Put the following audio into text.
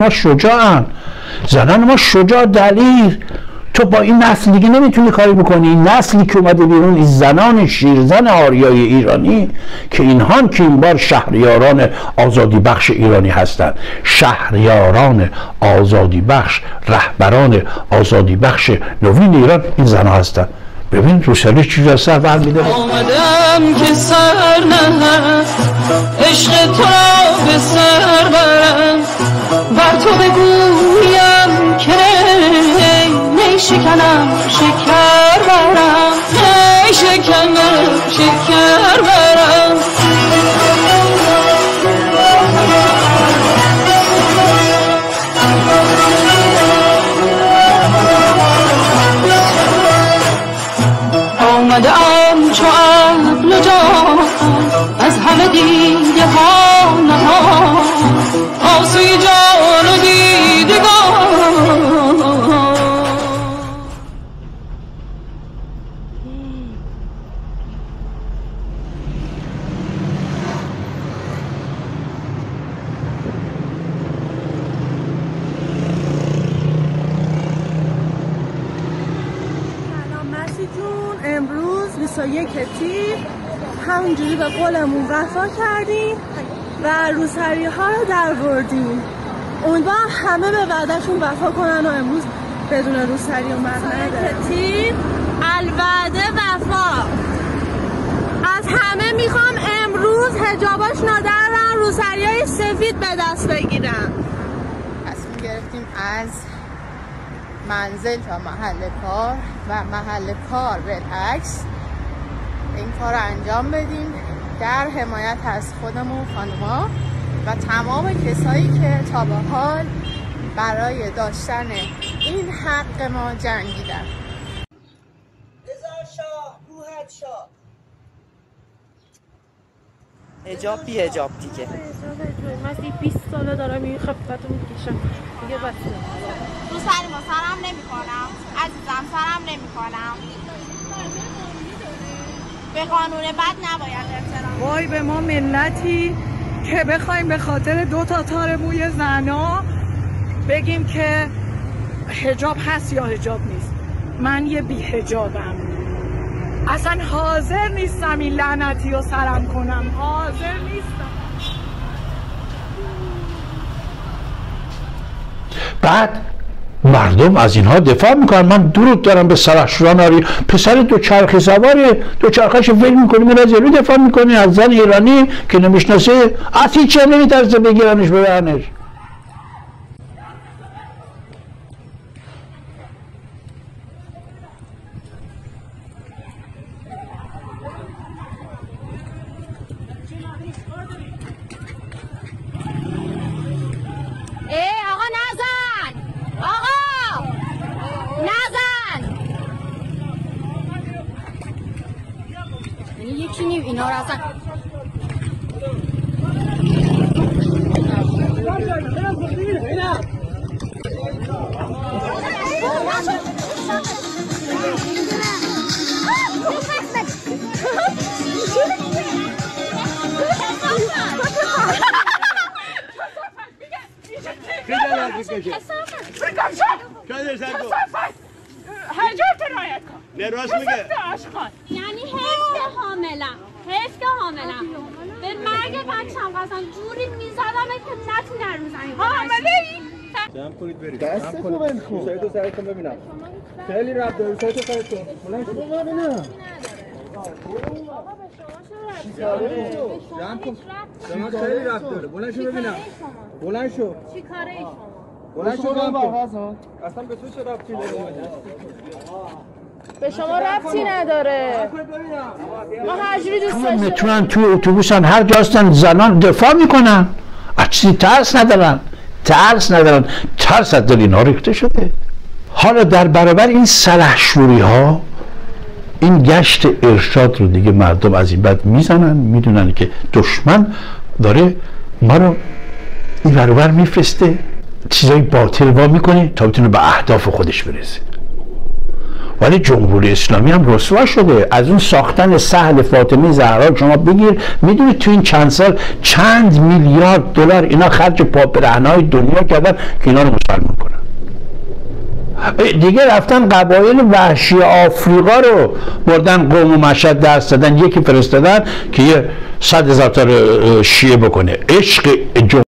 ما شجاعن، زنان ما شجاع دلیر. تو با این نسل دیگه نمیتونی کاری بکنی. این نسلی که اومده بیرون، این زنان شیرزن آریای ایرانی که اینهان که این بار شهریاران آزادی بخش ایرانی هستند، شهریاران آزادی بخش، رهبران آزادی بخش نوین ایران این زنها هستند. ببین روسری چیزی از سر برمیده. آمدم که سر نهست عشق تو را به سر برم، بر تو بگویم که نی شکنم شکر برم، نی شکنم شکر برم. آمدم چو عقل و جان از همه دیده ها نهان، آسوی جان و دیدگان. امروز 21 تیر همونجوری به قولمون وفا کردیم و روسری ها رو درآوردیم. امیدوارم همه به وعدهشون وفا کنن و امروز بدون روسری و مقنعه تیر الوعده وفا. از همه میخوام امروز حجاباش نادرن، روسری های سفید به دست بگیرن. تصمیم گرفتیم از منزل تا محل کار و محل کار بالعکس این کار رو انجام بدیم در حمایت از خودمون خانوما و تمام کسایی که تا به حال برای داشتن این حق ما جنگیدن. هزار شاه روحت شاه. حجاب بی حجاب دیگه. من 20 ساله دارم این خفتو میکشم دیگه. بس تو سر ما سرم نمی کنم عزیزم، سرم نمی کنم. به قانون بد نباید احترام. وای به ما ملتی که بخوایم به خاطر 2 تا تار موی زنا بگیم که حجاب هست یا حجاب نیست. من یه بی حجابم، اصلا حاضر نیستم این لعنتی رو سرم کنم، حاضر نیستم. بعد مردم از اینها دفاع میکنن. من درود دارم به سرخشوران آری، پسر دوچرخه سواره، دوچرخه‌اش ول میکنه میره جلو دفاع میکنه از زن ایرانی که نمیشناسه، از هیچ چیزی نمیترسه بگیرنش ببرنش. آقا نزن، آقا نزن. یعنی یکی نیو اینا رو اصلا یعنی حیف حاملم، حیف که حاملم، به مرگ بچم قسم جوری میزدم که نتونه رو زنی. حامله ای؟ جمع کنید برید. دستتو بنخون. سایتو سرتون ببینم. خیلی رفت داری سایتو سرتون. بلند شو ببینم. جمع کن. شما خیلی رفت داره. بلند شو ببینم. بلند شو. چی کاره ای شما؟ بلند شو جمع کن. اصلا به تو چه ربطی داره؟ به شما ربطی نداره. ما هر جوری دوست داشتیم میتونن تو اتوبوسن هر جا هستن زنان دفاع میکنن، از چیزی ترس ندارن، ترس از دل اینها ریخته شده. حالا در برابر این سلحشوری ها این گشت ارشاد رو دیگه مردم از این بعد میزنن، میدونن که دشمن داره ما رو این برابر میفرسته، چیزای باطل وا میکنه تا بتونه به اهداف خودش برسه. ولی جمهوری اسلامی هم رسوا شده. از اون ساختن سهل فاطمه زهرا شما بگیر، میدونید تو این چند سال چند میلیارد دلار اینا خرج پاپرهنای دنیا کردن که اینا رو مسلمان کنن. دیگه رفتن قبایل وحشی آفریقا رو بردن قوم و مشهد درس دادن، یکی فرستادن که یه 100,000 تا شیعه بکنه. عشق